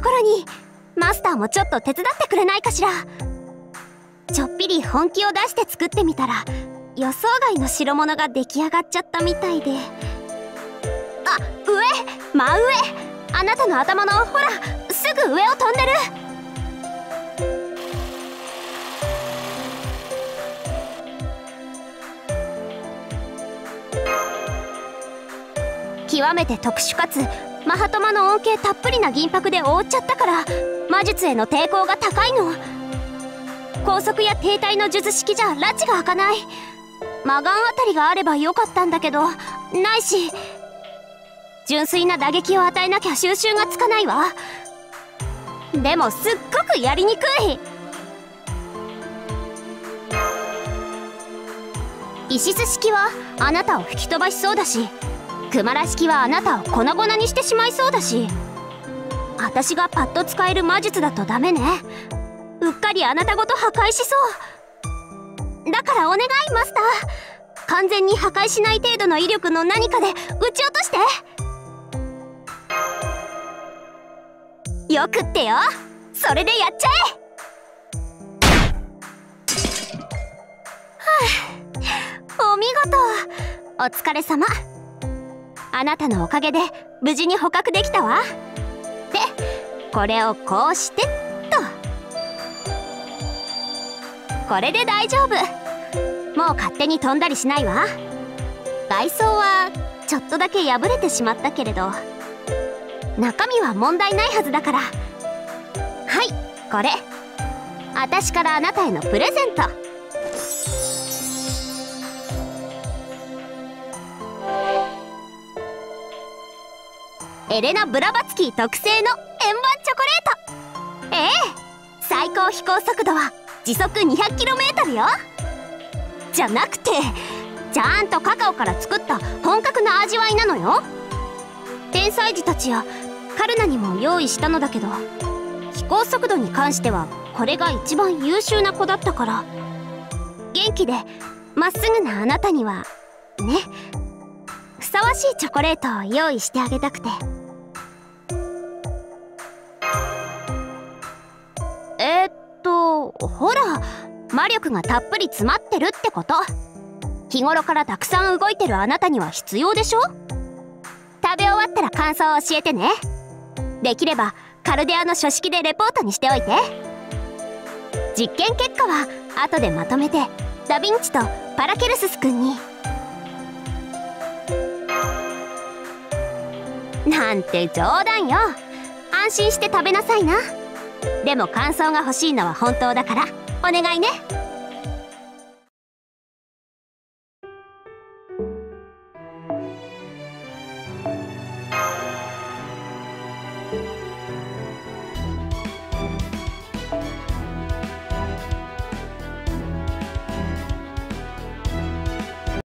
ところにマスターもちょっと手伝ってくれないかしら。ちょっぴり本気を出して作ってみたら予想外の代物が出来上がっちゃったみたいで。あ、真上、あなたの頭のほらすぐ上を飛んでる。極めて特殊かつマハトマの恩恵たっぷりな銀箔で覆っちゃったから魔術への抵抗が高いの。高速や停滞の術式じゃ拉致が開かない。魔眼あたりがあればよかったんだけどないし、純粋な打撃を与えなきゃ収拾がつかないわ。でもすっごくやりにくい。イシス式はあなたを吹き飛ばしそうだし、クマラ式はあなたを粉々にしてしまいそうだし、私がパッと使える魔術だとダメね。うっかりあなたごと破壊しそう。だからお願いマスター、完全に破壊しない程度の威力の何かで撃ち落として。よくってよ、それでやっちゃえ。お見事、お疲れ様。あなたのおかげで無事に捕獲できたわ。でこれをこうしてっと。これで大丈夫。もう勝手に飛んだりしないわ。外装はちょっとだけ破れてしまったけれど中身は問題ないはずだから。はい、これ私からあなたへのプレゼント。エレナ・ブラバツキー特製の円盤チョコレート。ええ、最高飛行速度は時速 200km よ。じゃなくてちゃんとカカオから作った本格な味わいなのよ。天才児たちやカルナにも用意したのだけど飛行速度に関してはこれが一番優秀な子だったから、元気でまっすぐなあなたにはね、ふさわしいチョコレートを用意してあげたくて。ほら魔力がたっぷり詰まってるってこと。日頃からたくさん動いてるあなたには必要でしょ。食べ終わったら感想を教えてね。できればカルデアの書式でレポートにしておいて。実験結果は後でまとめてダヴィンチとパラケルスス君に。なんて冗談よ。安心して食べなさいな。でも感想が欲しいのは本当だからお願いね。